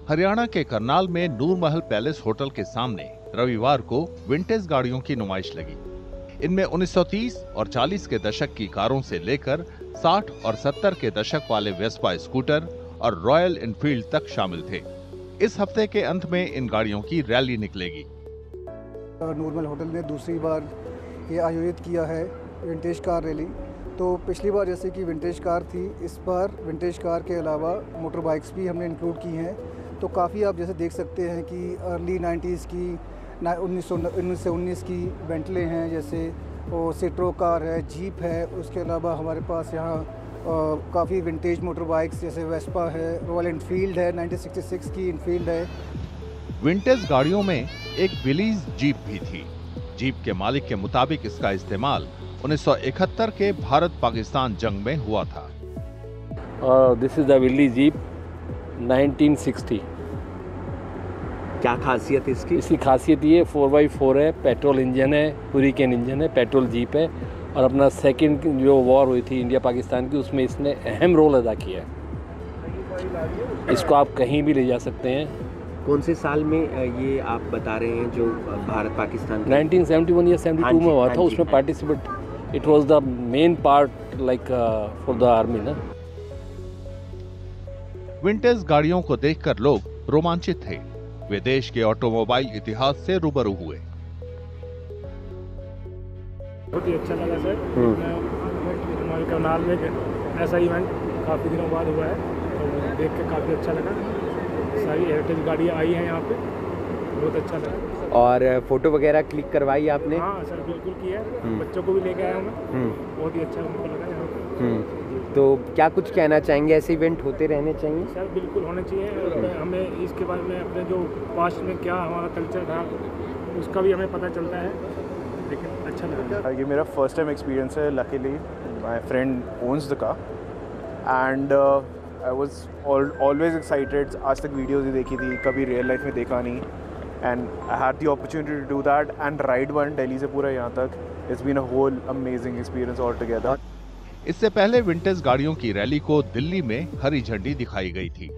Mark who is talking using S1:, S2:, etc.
S1: हरियाणा के करनाल में Noor Mahal palace hotel के सामने रविवार को विंटेज गाड़ियों की नुमाइश लगी। इनमें 1930 और 40 के दशक की कारों से लेकर 60 और 70 के दशक वाले वेस्पा स्कूटर और रॉयल एनफील्ड तक शामिल थे। इस हफ्ते के अंत में इन गाड़ियों की रैली निकलेगी।
S2: नूरमहल होटल ने दूसरी बार ये आयोजित किया है विंटेज कार रैली। तो पिछली बार जैसे कि विंटेज कार थी, इस बार विंटेज कार के अलावा मोटर बाइक्स भी हमने इंक्लूड की हैं। तो काफ़ी आप जैसे देख सकते हैं कि अर्ली 90s की 1919 की बेंटले हैं, जैसे वो सिट्रो कार है, जीप है। उसके अलावा हमारे पास यहाँ काफ़ी विंटेज मोटर बाइक्स जैसे वेस्पा है, रॉयल एनफील्ड है, 1966 की एनफील्ड है।
S1: विंटेज गाड़ियों में एक विलीज जीप भी थी। जीप के मालिक के मुताबिक इसका इस्तेमाल 1971 के भारत पाकिस्तान जंग में हुआ था।
S3: This is the Willys jeep 1960।
S4: क्या खासियत इसकी?
S3: इसकी खासियत ये 4x4 है, पेट्रोल इंजन है, हुरिकेन इंजन है, पेट्रोल जीप है और अपना सेकंड जो वॉर हुई थी इंडिया पाकिस्तान की, उसमें इसने अहम रोल अदा किया है। इसको आप कहीं भी ले जा सकते हैं।
S4: कौन से साल में ये आप बता रहे हैं जो भारत पाकिस्तान
S3: 1971 या 72 में हुआ था, उसमें participate it was the main part like for the army ना।
S1: विंटेज गाड़ियों को देखकर लोग रोमांचित थे। वे देश के ऑटोमोबाइल इतिहास से रूबरू हुए।
S5: बहुत ही अच्छा लगा सर। हमारे करनाल में ऐसा इवेंट काफ़ी दिनों बाद हुआ है, तो देख के काफ़ी अच्छा लगा। सारी हेरिटेज गाड़ियाँ आई हैं यहाँ पे, बहुत अच्छा लगा।
S4: और फोटो वगैरह क्लिक करवाई आपने?
S5: हाँ सर, बिल्कुल किया है। बच्चों को भी लेके आया हूँ मैं। बहुत ही अच्छा उनको लगा यहाँ पे।
S4: तो क्या कुछ कहना चाहेंगे, ऐसे इवेंट होते रहने चाहिए?
S5: सर बिल्कुल होने चाहिए। और हमें इसके बारे में अपने जो पास्ट में क्या हमारा कल्चर था उसका भी हमें पता चलता है, लेकिन अच्छा लगा।
S6: ये मेरा फर्स्ट टाइम एक्सपीरियंस है। Luckily my friend owns the car and I was always excited. आज तक वीडियोस ही देखी थी, कभी रियल लाइफ में देखा नहीं, and I had the opportunity to do that and ride one Delhi से पूरा यहाँ तक। It's been a whole amazing experience all together.
S1: इससे पहले विंटेज गाड़ियों की रैली को दिल्ली में हरी झंडी दिखाई गई थी।